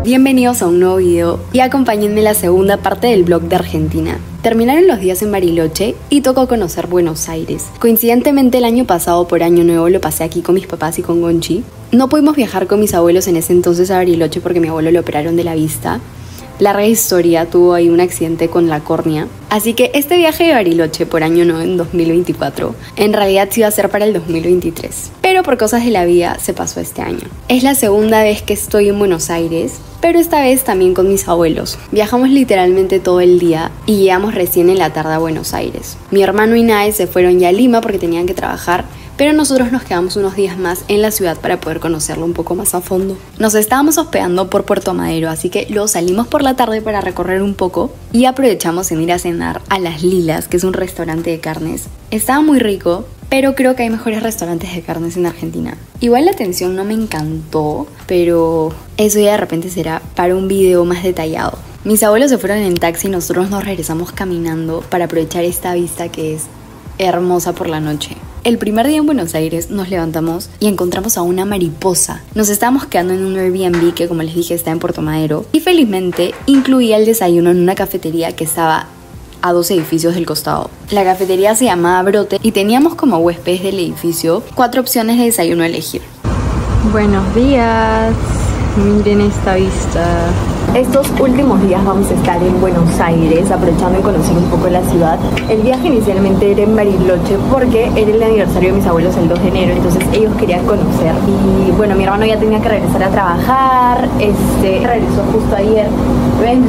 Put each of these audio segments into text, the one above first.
bienvenidos a un nuevo video y acompáñenme en la segunda parte del vlog de Argentina. Terminaron los días en Bariloche y tocó conocer Buenos Aires. Coincidentemente el año pasado por Año Nuevo lo pasé aquí con mis papás y con Gonchi. No pudimos viajar con mis abuelos en ese entonces a Bariloche porque mi abuelo lo operaron de la vista. Larga historia, tuvo ahí un accidente con la córnea. Así que este viaje de Bariloche por Año Nuevo en 2024 en realidad se iba a hacer para el 2023. Pero por cosas de la vida se pasó este año. Es la segunda vez que estoy en Buenos Aires, pero esta vez también con mis abuelos. Viajamos literalmente todo el día y llegamos recién en la tarde a Buenos Aires. Mi hermano y Nae se fueron ya a Lima porque tenían que trabajar, pero nosotros nos quedamos unos días más en la ciudad para poder conocerlo un poco más a fondo. Nos estábamos hospedando por Puerto Madero, así que luego salimos por la tarde para recorrer un poco y aprovechamos en ir a cenar a Las Lilas, que es un restaurante de carnes. Estaba muy rico, pero creo que hay mejores restaurantes de carnes en Argentina. Igual la atención no me encantó, pero eso ya de repente será para un video más detallado. Mis abuelos se fueron en taxi y nosotros nos regresamos caminando para aprovechar esta vista que es hermosa por la noche. El primer día en Buenos Aires nos levantamos y encontramos a una mariposa. Nos estábamos quedando en un Airbnb que, como les dije, está en Puerto Madero y felizmente incluía el desayuno en una cafetería que estaba a 2 edificios del costado. La cafetería se llamaba Brote y teníamos como huéspedes del edificio 4 opciones de desayuno a elegir. Buenos días, miren esta vista. Estos últimos días vamos a estar en Buenos Aires, aprovechando y conocer un poco la ciudad. El viaje inicialmente era en Bariloche porque era el aniversario de mis abuelos el 2 de enero, entonces ellos querían conocer. Y bueno, mi hermano ya tenía que regresar a trabajar, regresó justo ayer. Ven.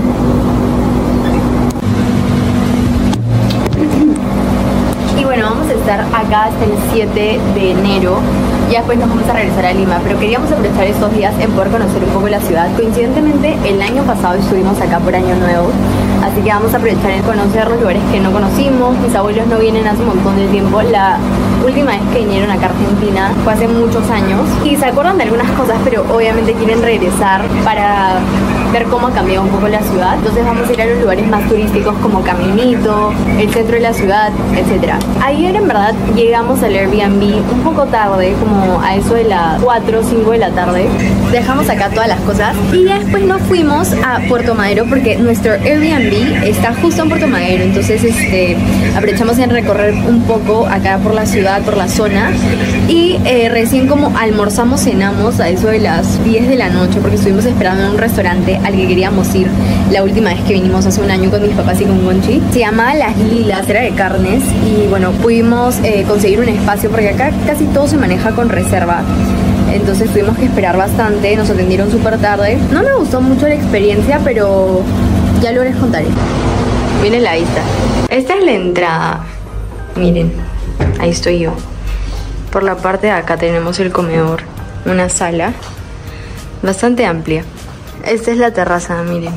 Y bueno, vamos a estar acá hasta el 7 de enero. Ya después nos vamos a regresar a Lima, pero queríamos aprovechar estos días en poder conocer un poco la ciudad. Coincidentemente, el año pasado estuvimos acá por Año Nuevo, así que vamos a aprovechar en conocer los lugares que no conocimos. Mis abuelos no vienen hace un montón de tiempo. La última vez que vinieron acá a Argentina fue hace muchos años y se acuerdan de algunas cosas, pero obviamente quieren regresar para ver cómo ha cambiado un poco la ciudad. Entonces vamos a ir a los lugares más turísticos como Caminito, el centro de la ciudad, etc. Ayer en verdad llegamos al Airbnb un poco tarde, como a eso de las 4 o 5 de la tarde. Dejamos acá todas las cosas y ya después nos fuimos a Puerto Madero porque nuestro Airbnb está justo en Puerto Madero. Entonces aprovechamos en recorrer un poco acá por la ciudad, por la zona, y recién como almorzamos, cenamos a eso de las 10 de la noche porque estuvimos esperando en un restaurante al que queríamos ir la última vez que vinimos hace un año con mis papás y con Gonchi. Se llamaba Las Lilas, era de carnes y bueno, pudimos conseguir un espacio porque acá casi todo se maneja con reserva. Entonces tuvimos que esperar bastante, nos atendieron súper tarde. No me gustó mucho la experiencia, pero ya luego les contaré. Miren la vista. Esta es la entrada. Miren, ahí estoy yo. Por la parte de acá tenemos el comedor, una sala bastante amplia. Esta es la terraza, miren.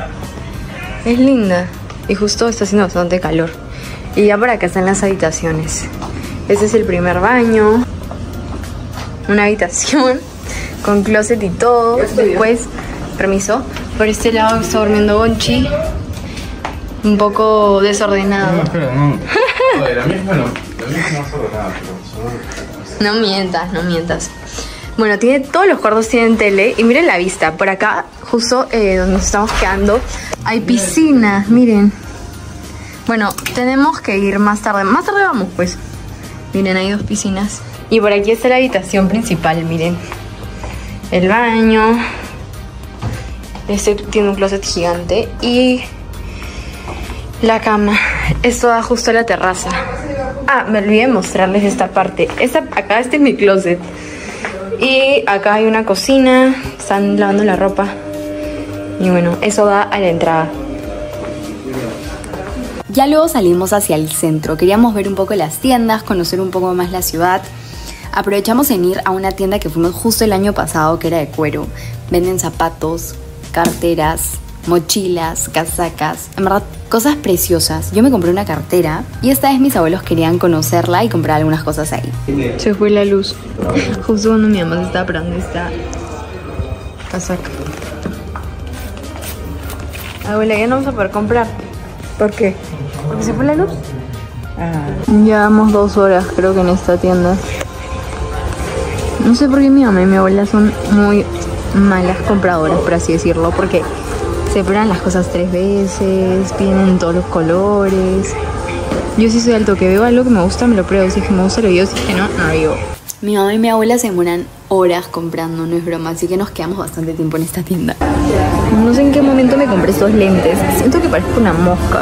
Es linda y justo está haciendo bastante calor. Y ya por acá están las habitaciones. Este es el primer baño. Una habitación con closet y todo. Después, permiso, por este lado está durmiendo Gonchi. Un poco desordenado. No, espera, no. La misma no es ordenada, pero... No mientas, no mientas. Bueno, todos los cuartos tienen tele y miren la vista. Por acá, justo donde nos estamos quedando, hay piscina, miren. Bueno, tenemos que ir más tarde. Más tarde vamos, pues. Miren, hay 2 piscinas. Y por aquí está la habitación principal, miren. El baño. Este tiene un closet gigante. Y la cama. Esto da justo a la terraza. Ah, me olvidé de mostrarles esta parte. Acá este es mi closet. Y acá hay una cocina. Están lavando la ropa. Y bueno, eso da a la entrada. Ya luego salimos hacia el centro. Queríamos ver un poco las tiendas, conocer un poco más la ciudad. Aprovechamos en ir a una tienda que fuimos justo el año pasado, que era de cuero. Venden zapatos, carteras, mochilas, casacas. En verdad, cosas preciosas. Yo me compré una cartera y esta vez mis abuelos querían conocerla y comprar algunas cosas ahí. Se fue la luz. Justo cuando mi mamá se estaba probando esta casaca. Abuela, ya no vamos a poder comprar. ¿Por qué? ¿Porque se fue la luz? Llevamos 2 horas creo que en esta tienda. No sé por qué mi mamá y mi abuela son muy malas compradoras, por así decirlo, porque se prueban las cosas 3 veces, vienen todos los colores. Yo sí soy al toque, veo algo que me gusta, me lo pruebo, si es que me gusta lo veo, si es que no, no lo veo. Mi mamá y mi abuela se demoran horas comprando, no es broma, así que nos quedamos bastante tiempo en esta tienda. No sé en qué momento me compré estos lentes, siento que parezco una mosca.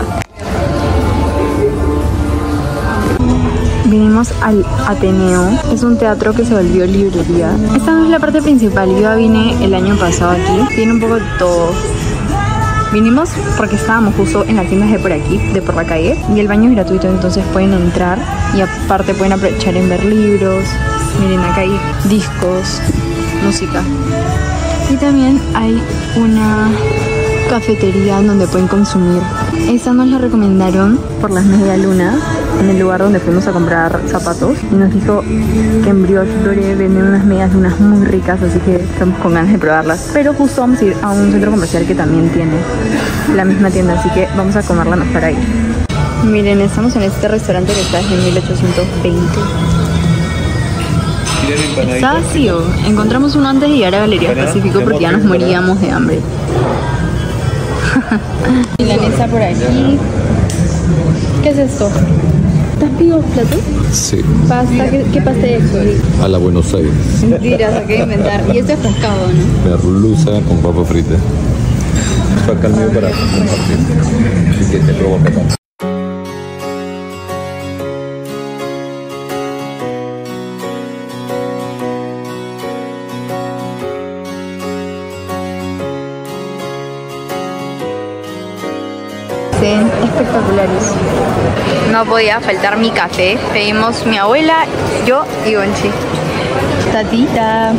Vinimos al Ateneo, es un teatro que se volvió librería. Esta no es la parte principal, yo ya vine el año pasado aquí, tiene un poco de todo. Vinimos porque estábamos justo en las tiendas de por aquí, de por la calle, y el baño es gratuito, entonces pueden entrar y aparte pueden aprovechar en ver libros. Miren, acá hay discos, música. Y también hay una cafetería donde pueden consumir. Esta nos la recomendaron por las medialunas en el lugar donde fuimos a comprar zapatos, y nos dijo que en Brioche Dorée venden unas medialunas muy ricas, así que estamos con ganas de probarlas. Pero justo vamos a ir a un centro comercial que también tiene la misma tienda, así que vamos a comerla mejor ahí. Miren, estamos en este restaurante que está desde 1820. Está vacío. Encontramos uno antes de llegar a Galerías Pacífico porque ya nos moríamos de hambre. Milanesa por aquí. ¿Qué es esto? ¿Estás pedido platos? Sí. Pasta, ¿qué pasta es eso? A la Buenos Aires. Mentiras, hay que inventar. Y esto es pescado, ¿no? Merluza con papa frita. Esto acá el mío para compartir. Así que te pruebo acá. Espectaculares. No podía faltar mi café. Pedimos mi abuela, yo y Gonchi. Tatita.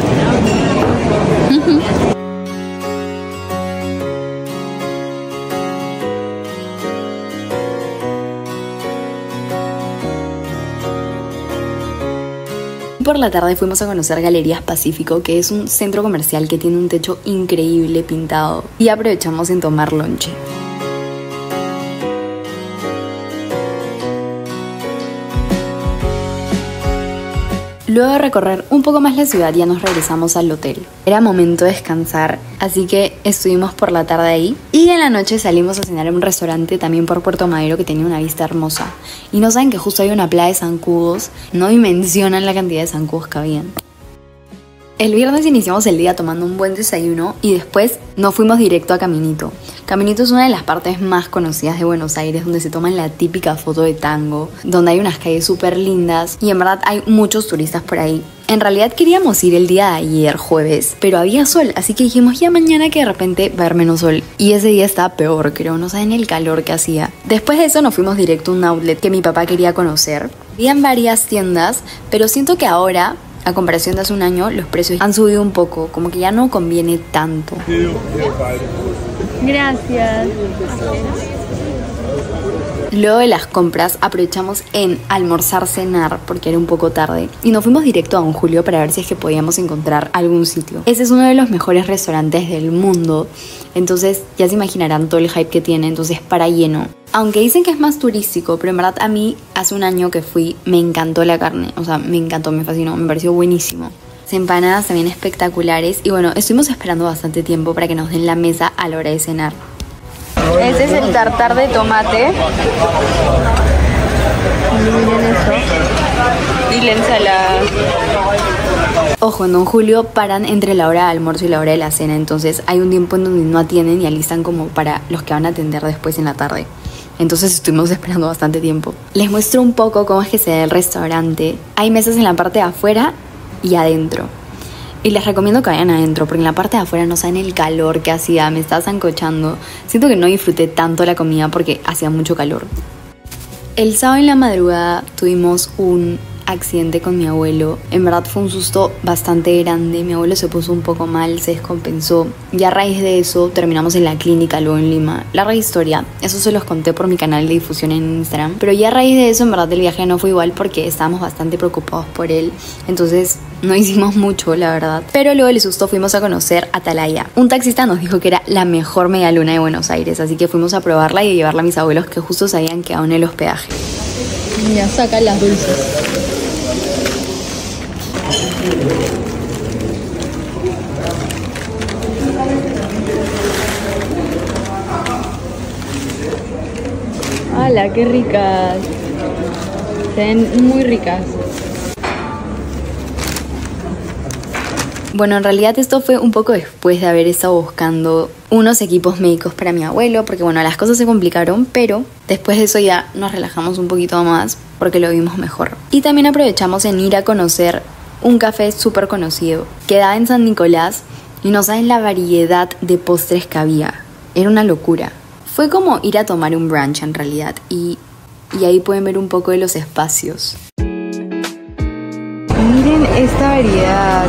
Por la tarde fuimos a conocer Galerías Pacífico, que es un centro comercial que tiene un techo increíble pintado, y aprovechamos en tomar lonche. Luego de recorrer un poco más la ciudad, ya nos regresamos al hotel. Era momento de descansar, así que estuvimos por la tarde ahí. Y en la noche salimos a cenar en un restaurante también por Puerto Madero que tenía una vista hermosa. Y no saben que justo hay una playa de zancudos, no dimensionan la cantidad de zancudos que habían. El viernes iniciamos el día tomando un buen desayuno y después nos fuimos directo a Caminito. Caminito es una de las partes más conocidas de Buenos Aires, donde se toman la típica foto de tango, donde hay unas calles súper lindas y en verdad hay muchos turistas por ahí. En realidad queríamos ir el día de ayer, jueves, pero había sol, así que dijimos ya mañana que de repente va a haber menos sol. Y ese día estaba peor, creo, no saben el calor que hacía. Después de eso nos fuimos directo a un outlet que mi papá quería conocer. Habían varias tiendas, pero siento que ahora, a comparación de hace un año, los precios han subido un poco, como que ya no conviene tanto. Gracias. Luego de las compras aprovechamos en almorzar, cenar, porque era un poco tarde, y nos fuimos directo a Don Julio para ver si es que podíamos encontrar algún sitio. Ese es uno de los mejores restaurantes del mundo, entonces ya se imaginarán todo el hype que tiene, entonces para lleno. Aunque dicen que es más turístico, pero en verdad a mí hace un año que fui, me encantó la carne, o sea, me encantó, me fascinó, me pareció buenísimo. Las empanadas también espectaculares y bueno, estuvimos esperando bastante tiempo para que nos den la mesa a la hora de cenar. Este es el tartar de tomate. Miren eso. Y la ensalada. Ojo, en Don Julio paran entre la hora de almuerzo y la hora de la cena, entonces hay un tiempo en donde no atienden y alistan como para los que van a atender después en la tarde. Entonces estuvimos esperando bastante tiempo. Les muestro un poco cómo es que se ve el restaurante. Hay mesas en la parte de afuera y adentro. Y les recomiendo que vayan adentro, porque en la parte de afuera no saben el calor que hacía, me estaba zancochando. Siento que no disfruté tanto la comida porque hacía mucho calor. El sábado en la madrugada tuvimos un accidente con mi abuelo. En verdad fue un susto bastante grande. Mi abuelo se puso un poco mal, se descompensó. Y a raíz de eso terminamos en la clínica luego en Lima. Larga historia, eso se los conté por mi canal de difusión en Instagram. Pero ya a raíz de eso en verdad el viaje no fue igual porque estábamos bastante preocupados por él. Entonces no hicimos mucho, la verdad. Pero luego del susto fuimos a conocer Atalaya. Un taxista nos dijo que era la mejor medialuna de Buenos Aires, así que fuimos a probarla y a llevarla a mis abuelos que justo se habían quedado en el hospedaje. Mira, sacan las dulces. ¡Hala, qué ricas! Se ven muy ricas. Bueno, en realidad esto fue un poco después de haber estado buscando unos equipos médicos para mi abuelo, porque bueno, las cosas se complicaron, pero después de eso ya nos relajamos un poquito más porque lo vimos mejor. Y también aprovechamos en ir a conocer un café súper conocido, que da en San Nicolás, y no saben la variedad de postres que había. Era una locura. Fue como ir a tomar un brunch en realidad, y ahí pueden ver un poco de los espacios. Miren esta variedad.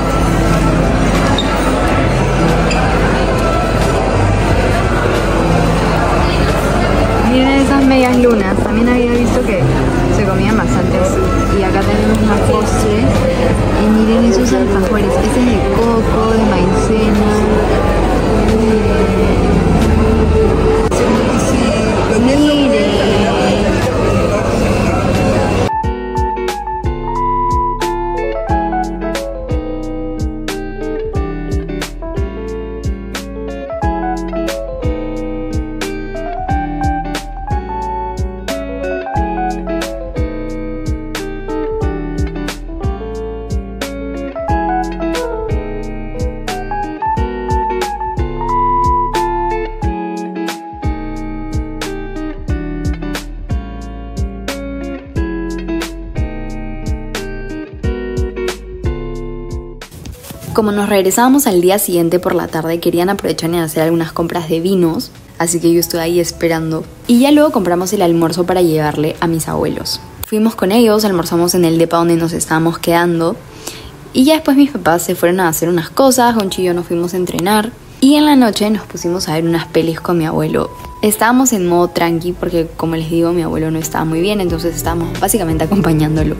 Miren esas medias lunas, también había visto que se comían bastantes. Y acá tenemos más postres. Y miren esos alfajores, este es de coco, de maicena. Miren. Como nos regresábamos al día siguiente por la tarde, querían aprovechar y hacer algunas compras de vinos, así que yo estuve ahí esperando. Y ya luego compramos el almuerzo para llevarle a mis abuelos. Fuimos con ellos, almorzamos en el depa donde nos estábamos quedando. Y ya después mis papás se fueron a hacer unas cosas, Gonchi y yo nos fuimos a entrenar. Y en la noche nos pusimos a ver unas pelis con mi abuelo. Estábamos en modo tranqui porque, como les digo, mi abuelo no estaba muy bien, entonces estábamos básicamente acompañándolo.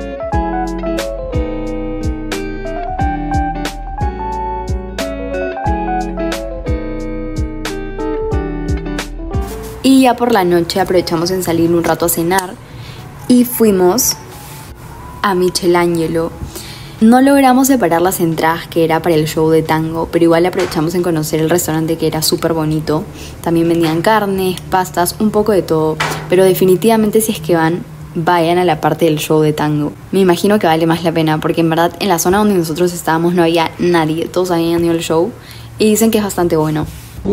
Y ya por la noche aprovechamos en salir un rato a cenar y fuimos a Michelangelo. No logramos separar las entradas que era para el show de tango, pero igual aprovechamos en conocer el restaurante, que era súper bonito. También vendían carnes, pastas, un poco de todo, pero definitivamente si es que vayan a la parte del show de tango. Me imagino que vale más la pena porque en verdad en la zona donde nosotros estábamos no había nadie, todos habían ido al show y dicen que es bastante bueno.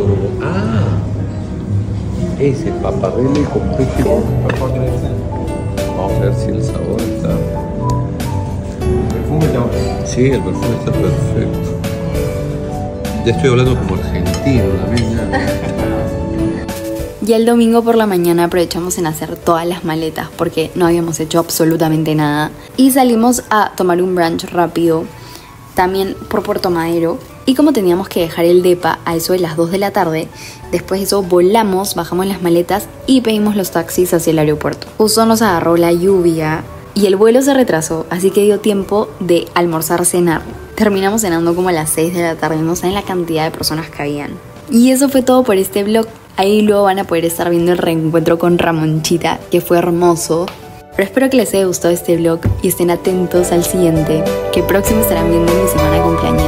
Ese paparrele con peche. Vamos a ver si el sabor está. ¿El perfume está? Sí, el perfume está perfecto. Ya estoy hablando como argentino también. Y el domingo por la mañana aprovechamos en hacer todas las maletas porque no habíamos hecho absolutamente nada. Y salimos a tomar un brunch rápido, también por Puerto Madero. Y como teníamos que dejar el depa a eso de las 2 de la tarde, después de eso volamos, bajamos las maletas y pedimos los taxis hacia el aeropuerto. Justo nos agarró la lluvia y el vuelo se retrasó, así que dio tiempo de almorzar, cenar. Terminamos cenando como a las 6 de la tarde, no saben la cantidad de personas que habían. Y eso fue todo por este vlog. Ahí luego van a poder estar viendo el reencuentro con Ramonchita, que fue hermoso. Pero espero que les haya gustado este vlog y estén atentos al siguiente, que próximo estarán viendo mi semana de cumpleaños.